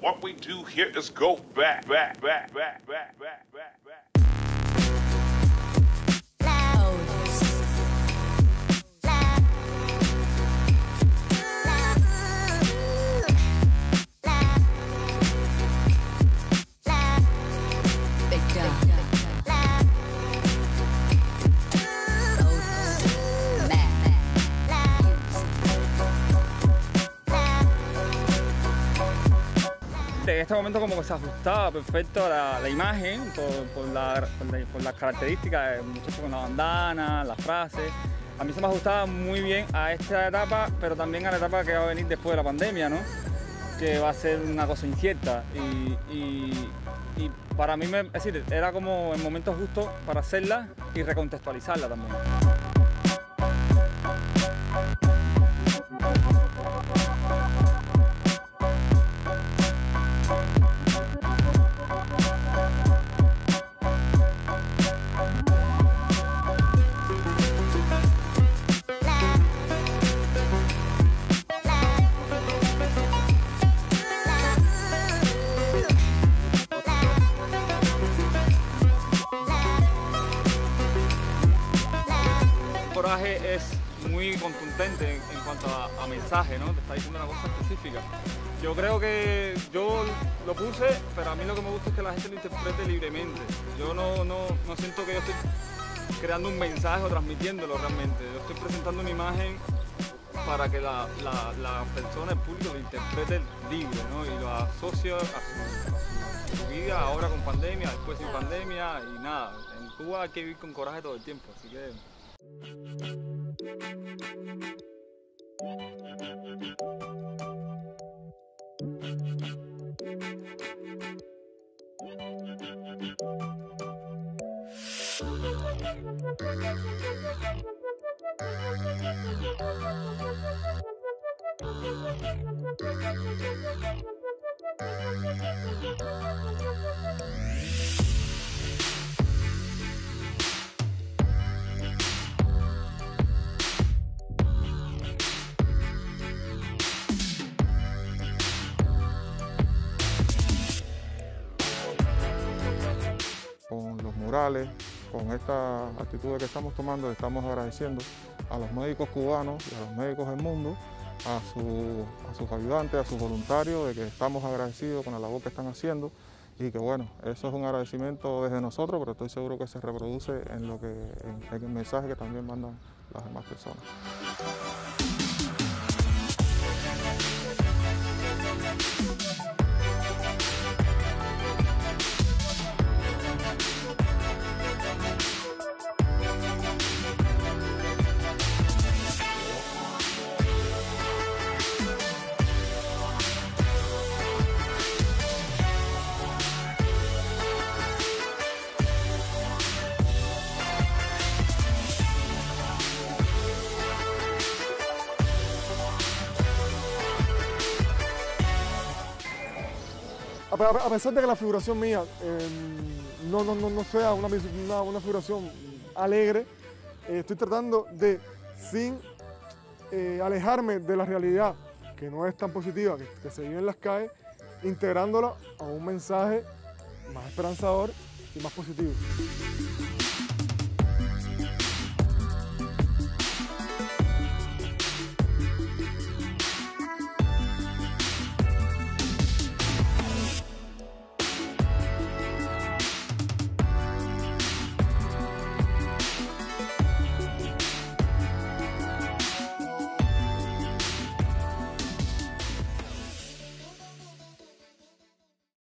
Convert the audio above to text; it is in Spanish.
What we do here is go back, back, back, back, back, back, back, back. En este momento como que se ajustaba perfecto a la imagen por las características, muchachos con la bandana, las frases. A mí se me ajustaba muy bien a esta etapa, pero también a la etapa que va a venir después de la pandemia, ¿no? Que va a ser una cosa incierta y para mí, es decir, era como el momento justo para hacerla y recontextualizarla también. Coraje es muy contundente en cuanto a mensaje, ¿no? Te está diciendo una cosa específica. Yo creo que yo lo puse, pero a mí lo que me gusta es que la gente lo interprete libremente. Yo no siento que yo estoy creando un mensaje o transmitiéndolo realmente. Yo estoy presentando una imagen para que la persona, el público, lo interprete libre, ¿no? Y lo asocie a su vida ahora con pandemia, después sin pandemia y nada. En Cuba hay que vivir con coraje todo el tiempo, así que... Con los murales, con esta actitud que estamos tomando, estamos agradeciendo a los médicos cubanos y a los médicos del mundo, a sus ayudantes, a sus voluntarios, de que estamos agradecidos con la labor que están haciendo y que bueno, eso es un agradecimiento desde nosotros, pero estoy seguro que se reproduce en el mensaje que también mandan las demás personas. A pesar de que la figuración mía no sea una figuración alegre, estoy tratando de, sin alejarme de la realidad, que no es tan positiva, que se vive en las calles, integrándola a un mensaje más esperanzador y más positivo.